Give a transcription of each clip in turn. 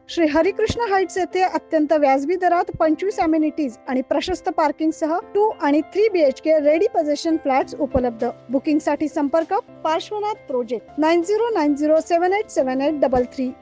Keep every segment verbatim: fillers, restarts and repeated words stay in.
Shri Harikrishna Heights येथे अत्यंत व्याजबी दरात पंचवीस अमेनिटीज आणि प्रशस्त पार्किंग सह टू आणि three B H K ready position flats उपलब्ध। बुकिंग साठी संपर्क Parshvanath project nine zero nine zero seven eight seven eight double three.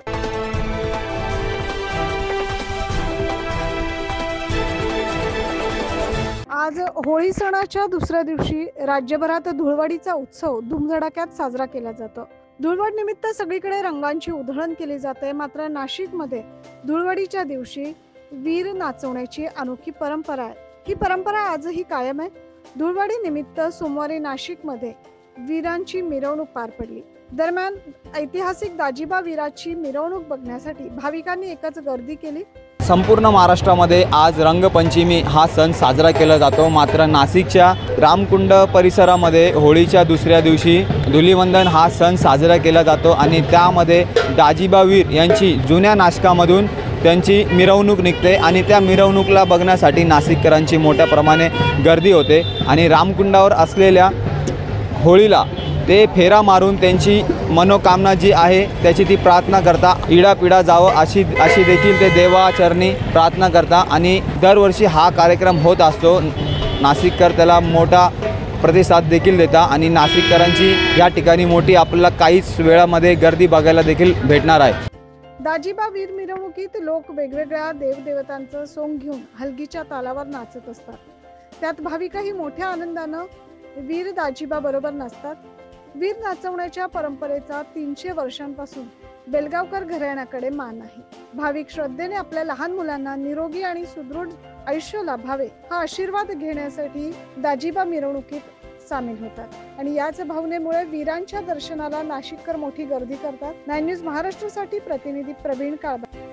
आज होळी सणाच्या दुसऱ्या दिवशी राज्यभरात धुळवडीचा उत्सव धूमधडाक्यात साजरा केला जातो। धुळवड निमित्त सगळीकडे रंगांची उधळण केली जाते, मात्र नाशिकमध्ये धुळवडीच्या दिवशी वीर नाचवण्याची अनोखी परंपरा आहे। ही परंपरा आजही कायम आहे। धुळवडी निमित्त सोमवारी नाशिकमध्ये वीरांची मिरवणूक पार पडली। दरम्यान ऐतिहासिक दाजिबा वीराची मिरवणूक बघण्यासाठी भाविकांनी एकच गर्दी केली। संपूर्ण महाराष्ट्रामध्ये आज रंगपंचमी हा सण साजरा केला जातो, मात्र नाशिकच्या रामकुंड परिसरामध्ये होळीच्या दुसऱ्या दिवशी धुलीवंदन हा सण साजरा केला जातो आणि त्यामध्ये दाजिबा वीर यांची जुन्या नाशकामधून त्यांची मिरवणूक निघते आणि त्या मिरवणूकला बघण्यासाठी नाशिककरांची मोठ्या प्रमाणे गर्दी होते आणि रामकुंडावर असलेल्या होळीला ते फेरा मारून त्यांची मनोकामना जी आहे त्याची ती प्रार्थना करता इडापिडा जावं अशी अशी देखील ते देवाचरणी प्रार्थना करता आणि दरवर्षी हा कार्यक्रम होत असतो। नाशिककर त्याला मोठा प्रतिसाद देखील देता आणि नाशिककरांची या ठिकाणी मोठी आपल्याला काहीच वेळामध्ये गर्दी बघायला देखील भेटणार आहे। दाजिबा वीर मिरवणुकीत लोक वेगवेगळ्या देवदेवतांचं सोंग घेऊन हलगीच्या तालावर नाचत असतात। त्यात भाविकही मोठ्या आनंदानं वीर दाजिबा बरोबर नाचतात। वीर नाचवण्याच्या परंपरेचा तीनशे वर्षांपासून बेलगावकर घराण्याकडे मान आहे। भाविक श्रद्धेने आपल्या लहान मुलांना निरोगी आणि सुदृढ आयुष्य लाभावे हा आशीर्वाद घेण्यासाठी दाजिबा मिरवणुकीत सामील होतात आणि याच भावनेमुळे वीरांच्या दर्शनाला नाशिककर मोठी गर्दी करतात। नाइन न्यूज महाराष्ट्रासाठी प्रतिनिधी प्रवीण काळबा।